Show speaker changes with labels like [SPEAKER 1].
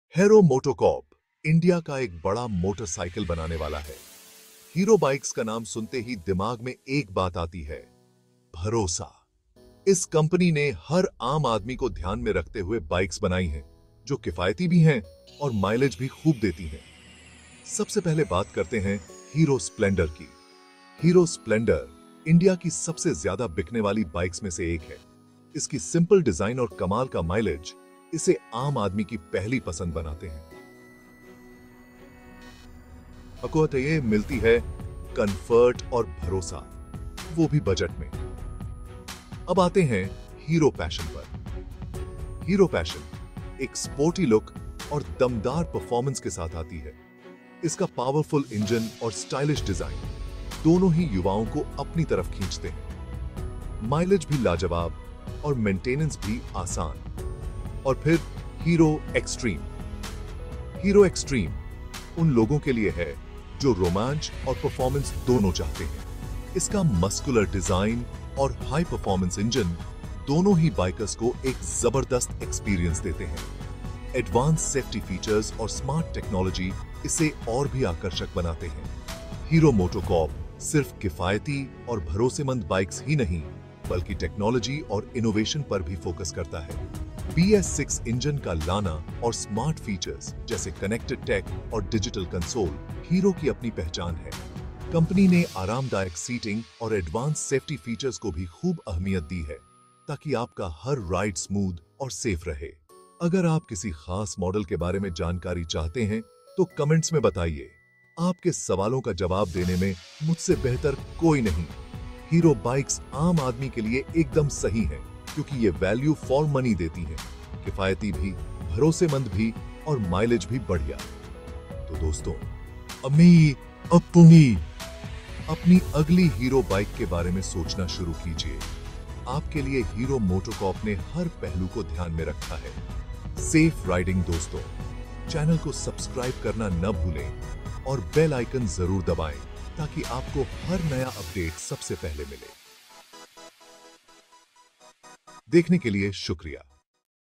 [SPEAKER 1] हेरो MotoCorp India का एक बड़ा मोटरसाइकिल बनाने वाला है। हीरो बाइक्स का नाम सुनते ही दिमाग में एक बात आती है, भरोसा। इस कंपनी ने हर आम आदमी को ध्यान में रखते हुए बाइक्स बनाई हैं, जो किफायती भी हैं और माइलेज भी खूब देती हैं। सबसे पहले बात करते हैं हीरो स्प्लेंडर की। हीरो स्प्लेंडर इंडिया की सबसे ज्यादा बिकने वाली बाइक्स में से एक है। इसकी सिंपल डिजाइन और कमाल का माइलेज इसे आम आदमी की पहली पसंद बनाते हैं। ये मिलती है कंफर्ट और भरोसा, वो भी बजट में। अब आते हैं हीरो पैशन पर। हीरो पैशन एक स्पोर्टी लुक और दमदार परफॉर्मेंस के साथ आती है। इसका पावरफुल इंजन और स्टाइलिश डिजाइन दोनों ही युवाओं को अपनी तरफ खींचते हैं। माइलेज भी लाजवाब और मेंटेनेंस भी आसान। और फिर हीरो एक्सट्रीम। हीरो एक्सट्रीम उन लोगों के लिए है जो रोमांच और परफॉर्मेंस दोनों चाहते हैं। इसका मस्कुलर डिजाइन और हाई परफॉर्मेंस इंजन दोनों ही बाइकर्स को एक जबरदस्त एक्सपीरियंस देते हैं। एडवांस सेफ्टी फीचर्स और स्मार्ट टेक्नोलॉजी इसे और भी आकर्षक बनाते हैं। हीरो मोटोकॉर्प सिर्फ किफायती और भरोसेमंद बाइक्स ही नहीं, बल्कि टेक्नोलॉजी और इनोवेशन पर भी फोकस करता है। BS6 इंजन का लाना और स्मार्ट फीचर्स जैसे कनेक्टेड टेक और डिजिटल कंसोल हीरो की अपनी पहचान है। कंपनी ने आरामदायक सीटिंग और एडवांस सेफ्टी फीचर्स को भी खूब अहमियत दी है, ताकि आपका हर राइड स्मूथ और सेफ रहे। अगर आप किसी खास मॉडल के बारे में जानकारी चाहते हैं तो कमेंट्स में बताइए। आपके सवालों का जवाब देने में मुझसे बेहतर कोई नहीं। हीरो बाइक्स आम आदमी के लिए एकदम सही है, क्योंकि ये वैल्यू फॉर मनी देती है, किफायती भी, भरोसेमंद भी और माइलेज भी बढ़िया। तो दोस्तों, अपनी अगली हीरो बाइक के बारे में सोचना शुरू कीजिए। आपके लिए हीरो मोटोकॉर्प ने हर पहलू को ध्यान में रखा है। सेफ राइडिंग दोस्तों। चैनल को सब्सक्राइब करना न भूलें और बेल आइकन जरूर दबाएं, ताकि आपको हर नया अपडेट सबसे पहले मिले। देखने के लिए शुक्रिया।